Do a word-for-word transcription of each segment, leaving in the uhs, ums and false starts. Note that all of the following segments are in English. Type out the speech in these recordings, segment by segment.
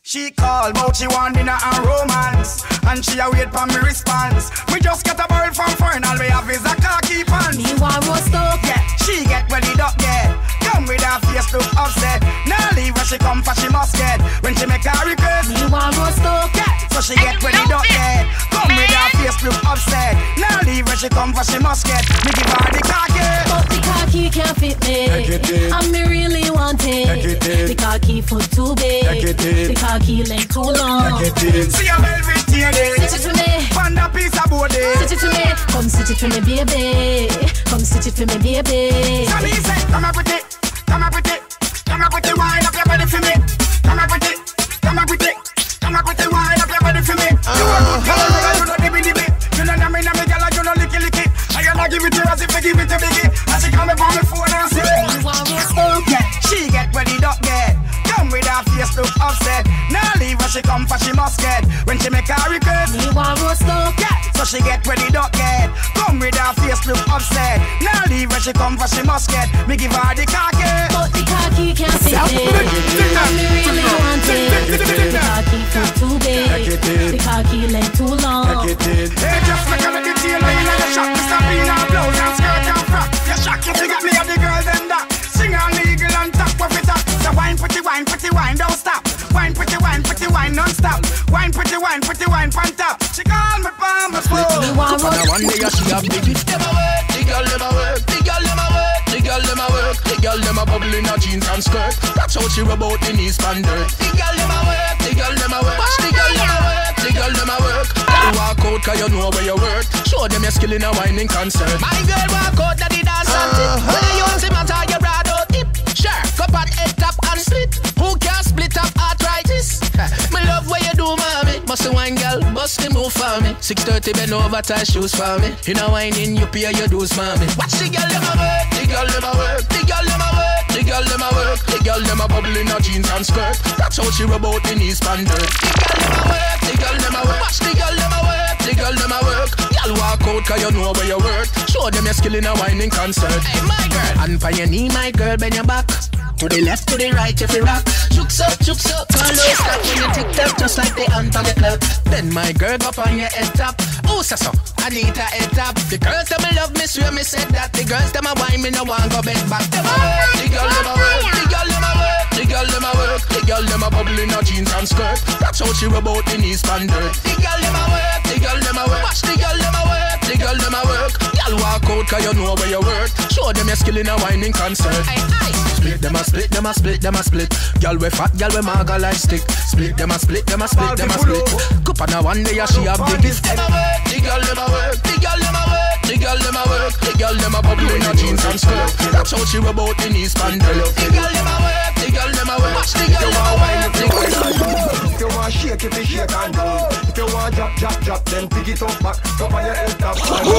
She call, but she want dinner and romance, and she a wait for me response. We just get a bird from foreign, all we have is a khaki pants. Me want roast up. Yeah, she get ready up, yeah. Come with her face look upset. Now leave where she come for, she must get. When she make her request, Me want roast up. yeah. So she get ready up, yeah. Come with her face look upset. Now leave where she come for, she must get. Me give her the khaki, but the khaki can't fit me. And me really want it. The khaki foot too big. The khaki leg too long. see a velvet tear Sit it for me. Find a piece of body. Sit it for me. Come sit it for me, baby. Come sit it for me, baby. So me say, come up with it, come up with it, come up with it, wind up your body for me. Come up with it, come up with it, come up with it, wind up your body for me. You a good girl, you know dibby dibby. You know me, me girl, you know licky licky. I gotta give it to her as if I give it to Biggie. And she come up on me phone and say, You want roast up? yeah, she get ready up, yeah. Come with her face look upset. Now leave where she come for, she must get. When she make her request, Me want roast up. yeah. So she get ready up, yeah. Come with her face look upset. Now leave where she come for, she must get. Me give her the khaki, But the khaki can't fit me. And me really want it. The khaki foot too big. The khaki leg too long. hey, just look at the tailor in the shop. Stop in her blouse and skirt and frock. You shock you got me of the girl them that sing on legal and top of it up. So wine, pretty wine, pretty wine, don't stop. Wine, pretty wine, pretty wine, non-stop. Wine, pretty wine, pretty wine, pan top. She call me palm my phone. Me want roast One day she have big it. Them a work, the girl them a work, the girl them a work, the girl them a work, the girl them a bubble in her jeans and skirt. That's how she rub out the knees and dirt. The girl them a work, the girl them a work, watch the girl them a work, the girl them a work. You walk out 'cause you know where you work. Show them your skill in a whining concert. My girl walk out that the dance and tip. When you use him matter you broad out tip. Sure, cup and head tap and split. Who can split up arthritis? Me love what you do, mommy. Bust the wine, girl, bust the move for me. six thirty bend over, tie shoes for me. You know whining, you pay your dues, mommy. Watch the girl them a work, the girl them a work, the girl them a work, the girl them a work, the girl them a bubble in her jeans and skirt. That's how she rub out the knees and dirt. The girl them a work, the girl them a work, watch the girl them a work, the girl them a work. Girl walk out 'cause you know where you work. Show them your skill in a whining concert. Hey, my girl, and for your knee, my girl, bend your back. To the left, to the right, if you rock. Chooks up, chooks up, call those stop when you tick tock, just like the ant on the clock. Then my girl up on your head top. Oh, so so, I need a head top. The girls that me love me, swear me said that. The girls that my wine me no want go bed back. Them a work, the girl them a work, the girl them a work, the girl them a work, the girl them a bubble in her jeans and skirt. That's how she rub out the knees and dirt. The girl them a work, the girl them a work, watch the girl them a work, the girl them a work. Girl walk out 'cause you know where you work. Show them your skill in a whining concert. Aye, aye. Split them a split, them a split, them a split. Girl we fat, girl we maga like stick. Split them a split, them a split, them a split. Cup on a one day she have big. Them a work, the girl them a work, the girl them a work, the girl them a work, the girl them a bubble in her jeans and skirt. That's how she rub out the knees and dirt. The girl them a work, the girl them a work, watch the girl them a work, the girl them a work. If you want shake, if you shake and do. If you want drop, drop, drop, then pick it up back. Up on your head top.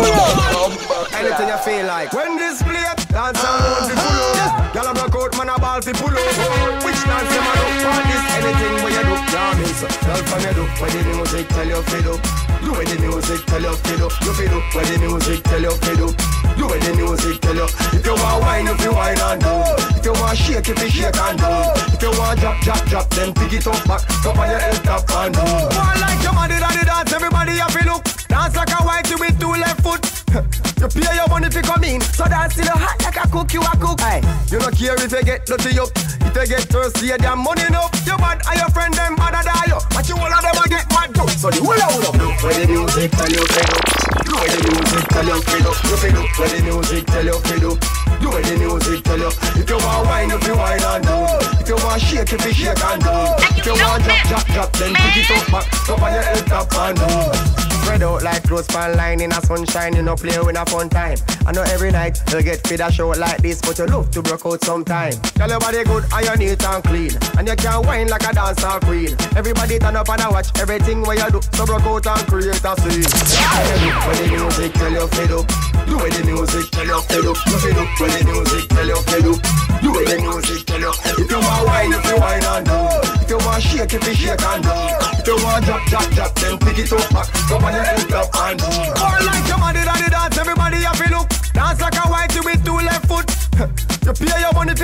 Anything you feel like. When this play, dance and roll the pull up. Y'all a broke out, man a ball fi pull up. Which dance you man up for this? Anything where you do, yeah me so. Tell from you do, when the music tell you fi do. Do when the music tell you fi do. You fi do, when the music tell you fi do. Do when the music tell you. If you want wine, if you wine and do. If you want shake, if you shake and do. If you want drop, drop, drop, then pick it up back. Up on your head top and do. One like your body, daddy dance, everybody have to look. Dance like a whitey with two left foot. You pay your money to come in, so dance in the hot like a cook, you a cook. Aye. You don't care if you get dirty up. If you get thirsty, you damn money enough. You bad and your friend them bad die you. But you all of them a get mad too. So the whole of them look when the music tell you fed up. Do when the music tell you fed up. You fed up when the music tell you fed up. Do when the music tell you. If you want wine, if you wine and do. If you want shake, if you shake and do. If you want drop, drop, drop, then pick it up back. Up on your head top and do. Spread out like clothes pan line in a sunshine. You know play with a fun time. I know every night you'll get fed a show like this, but you love to broke out sometime. Tell your body good and you neat and clean, and you can whine like a dancer queen. Everybody turn up and I watch everything where you do, so broke out and create a scene. When the music tell you fed up, do when the music tell you fed up. You fed up when the music tell you fed up. Do when the music tell you. If you want wine, if you wine and do. If you want shake, if you shake and do. If you want drop, drop, drop, then pick it up back. Come on your head up and do. All like your body, daddy dance, everybody have to look. Dance like a whitey with two left foot. You pay your money to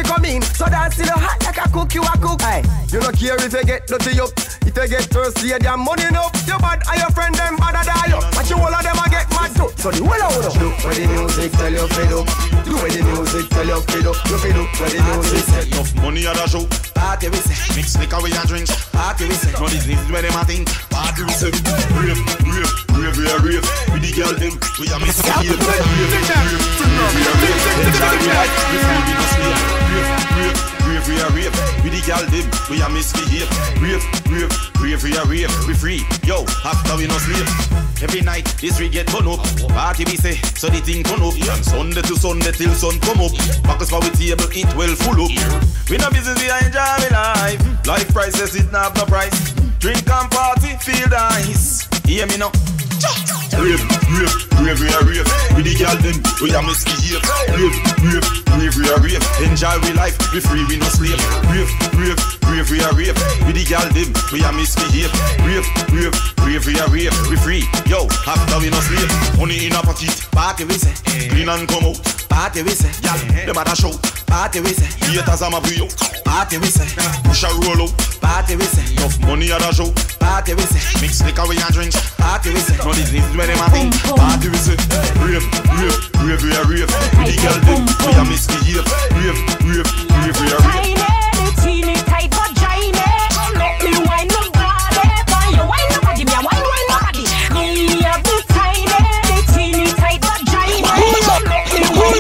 come in. So dance till you hot like a cook, you a cook. Aye. You don't care if you get dirty up. If you get thirsty, you damn money up. Your bad and your friend them bad die up. But you all of them a get mad too. So the whole out up. Look where the music tell you fed up. Do where the music tell you fed up. You fed up where the music say. Enough money at a show. Party we say. Mix liquor with your drink. Party we say. No this is where them a think. Party we say. Rave, rave, rave, rave, rave. With the girl them, we a miss here. Rave, rave, rave, rave, rave. Enjoy we like. We feel we no sleep. Rave, rave, rave, rave, rave. With the girl them, we a miss here. Rave, rave, rave, rave, rave. We free. Yo, after we no sleep. Every night, this we get turn up. Party we say, so the thing turn up. And Sunday to Sunday till sun come up. Backers for we table, eat well full up. We no business, we enjoy we life. Life prices, it not have no price. Drink and party, feel nice. Hear me now. Rave, rave, rave, rave, rave. With the girl them, we a misbehave. Rave, rave, rave, rave, rave. Enjoy we life, we free, we no slave. Rave, rave, rave, rave, rave. With the girl them, we a misbehave. Rave, rave, rave, rave, rave. We free, yo, after we no slave. Money in a pocket, party we say. Clean and come out, party we say. Y'all, them a da show, party we say. Haters a ma brio, party we say. Push a roll out, party we say. Enough money a da show, party we say. Mix liquor with your drink, party we say. No this is where them a think, party we say. Rave, rave, rave, rave, rave. With the girl them, we a misbehave. Rave, rave, rave, rave, rave. Teeny tight vagina, let me wine the body. Why you wine the body? Me a wine, wine the body. Me a bit tiny, teeny tight vagina, let me wine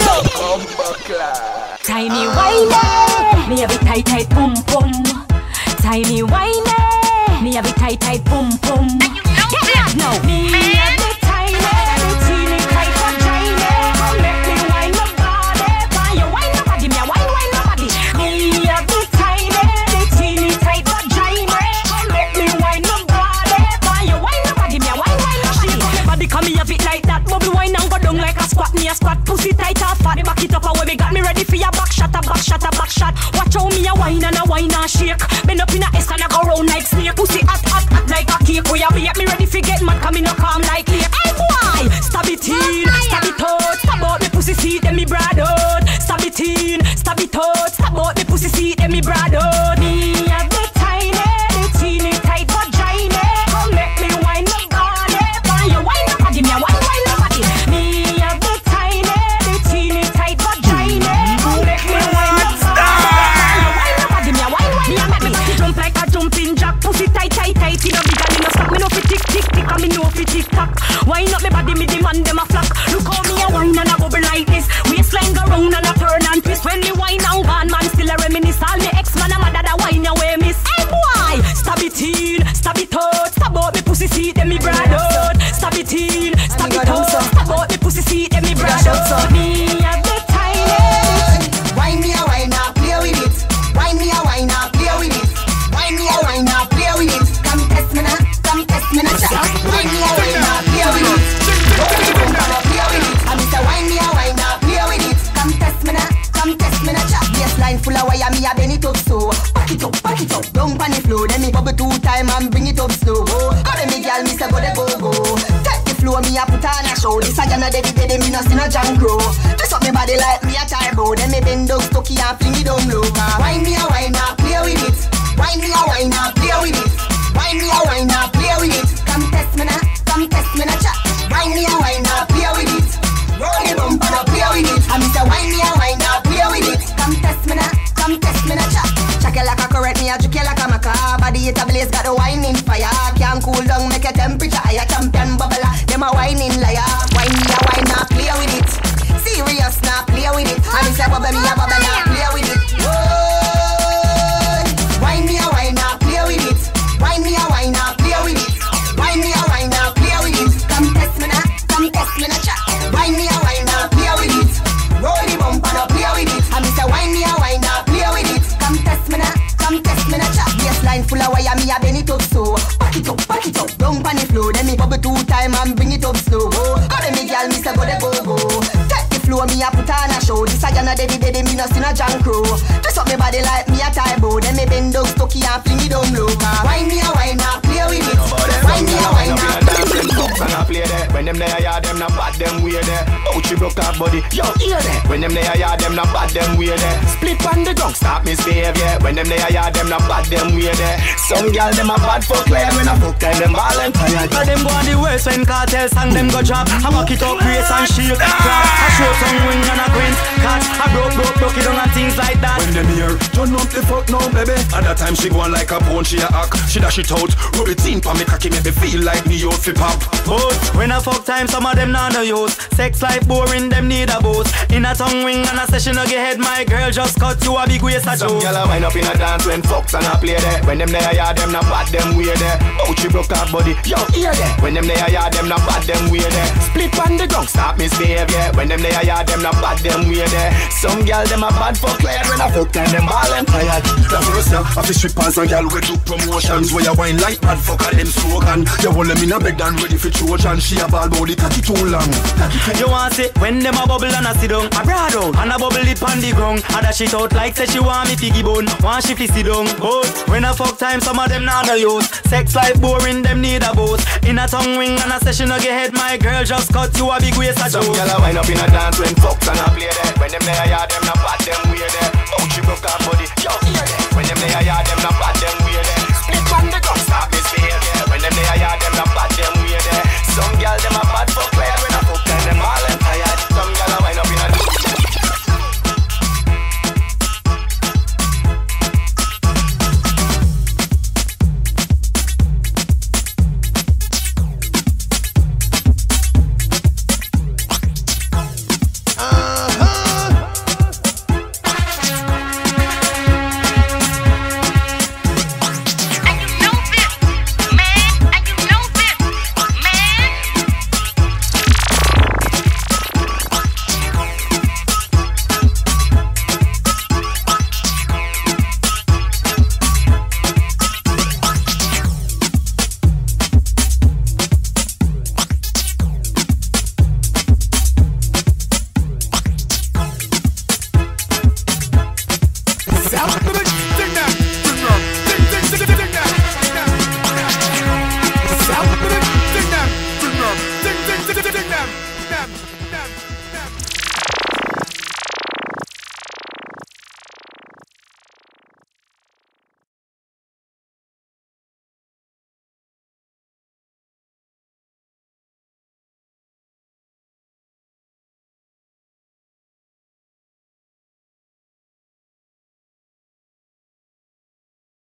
the tiny wine. Me a bit tight, tight, boom, boom. Tiny wine. Me a bit tight, tight, boom, boom. Yeah, no. Me a bit tiny, teeny tight vagina, let me wine the body. Why you wine the body? Me a wine, wine the body. Me a bit tiny, teeny tight vagina, let me wine the body. Why you wine the body? Me a wine, wine the body. She body come me a bit like that, bubble wine and go down like a squat. Me a squat, pussy tight or fat. Back it up away, me got me ready for your back shot, a back shot, a back shot. Watch how me a wine and a wine and shake. Bend up in a S and a go round like snake. Pussy hot, hot, hot like a cake. We a bake me ready for get mad, come in no calm like lake. Hey boy, stab it in, stab it out, stab out me pussy seat, then me broad out. Stab it in, stab it out, stab out me pussy seat, then me broad out. Me a bit tiny, teeny tight vagina, come make me wine the body. Why you wine the body? Me a wine, wine the body. Me a bit tiny, teeny tight vagina, come make me wine the body. Why you wine the body? Me a wine, wine the body. Me jump like a jumping jack, pussy tight, tight, tight. You know big and you no stop. Me no fi tick, tick, tick, and me no fi tick tock. Wine up me body, me demand them a flock. Look how me a wine and a bubble like this. Waistline go round and a turn and twist. When me wine and gone, man still a reminisce. All me ex man a mad that wine away miss. Hey boy, stab it in, stab it out, stab out me pussy seat, then me broad out. Stab it in, stab it out, stab out me pussy seat, then me broad out. Me a bit tiny. Wine me a wine now, play with it. Wine me a wine now, play with it. Wine me a wine now, play with it. Come test me now, come test me now. Wine me a wine now, play with it. Play with it. I miss a wine me a wine now, play with it. Come test me now, come test me now. Baseline full of wire, me a bend it up so. Pack it up, pack it up, down on the floor. Then me bubble two time and bring it up slow. Go then me girl, me say go de go go. Take the floor, me a put on a show. This a jana daddy daddy, me no see no junk crow. Dress up me body like me a turbo. Then me bend down stocky and fling it down low. Wine me a wine now, play with it. Wine me a wine now, play with it. Wine me a wine now, play with it. Come test me now, come test me now, chat. Wine me a wine now, play with it. Roll the bumper now, play with it. I miss a wine me a wine now, play with it. Come test me now, come test me now, chat. Check it like a correct me, a juke like a maca. Body it a blaze, got the wine in fire. Can't cool down, make a temperature higher. Champion bubbler, them a wine in liar. Wine me a wine now, play with it. Serious now, play with it. I miss a bubble me a bubble now, play with it. Whoa. Wine me a wine now, play with it. Wine me a wine now, play with it. Wine me a wine now, play with it. Come test me now, come test me now, chat. Wine me a wine now, play with it. Roll the bumper now, play with it. I miss a wine me a wine now, play with it. Come test me now, come test me now, chat. Baseline full of wire, me a bend it up so. Pack it up, pack it up, down on the floor. Then me bubble two time and bring it up slow. Go then me girl, me say go de go go. Take the floor, me a put on a show. This a jana daddy daddy, me no see no junk crow. Dress up me body like me a turbo. Then me bend down stocky and fling it down low. Wine me a wine now, play with it. Wine me a wine now, play with it. And I play there when When them there, yeah, them not bad, them way there. Oh, she broke her body, yo, hear that. When them there, yeah, them not bad, them way there. Split on the ground, stop misbehavior. When them there, yeah, them not bad, them way there. Some girl, them a bad fuck player. When I fuck them, them ball and tired. But them go on the worst when cartel sang them go drop. I mock it up, race and shield. I show some wing and a queen. Catch, I broke, broke, broke it on and things like that. When them here, turn up the fuck now, baby. At that time she go on like a bone, she a hack. She dash it out, rub it in for me cocky, make me feel like me out fi pop. But when I fuck time, some of them not no use. Sex life boring, them need a boost. In a tongue ring and a session of get head, my girl just cut you a big waist a Some joke. gyal a wind up in a dance when fucks and a play there. When them there, yeah, them not bad, them way there. Oh, she broke her body, yo, hear that. When them there, yeah, them not bad, them way there. Split on the ground, stop misbehavior. When them there, yeah, them not bad, them way there. Some gyal them a bad fuck player. When I fuck time, them ball and tired. The first yeah, I fish strippers and gyal we do promotions. Where you wine like bad fuck and them slogan. You hold them in a bed and ready for Trojan. She a ball body cocky too long. You want see when them a bubble and a sit down, a broad out and a bubble it on the ground. And that shit out like say she want me piggy bone, want she fi sit down. But when I fuck time, some of them not no use. Sex life boring, them need a boost. In a tongue ring and a session of get head, my girl just cut you a big waist a Some joke. gyal a wind up in a dance when fucks and a play there. When them there, yeah, them not bad, them way there.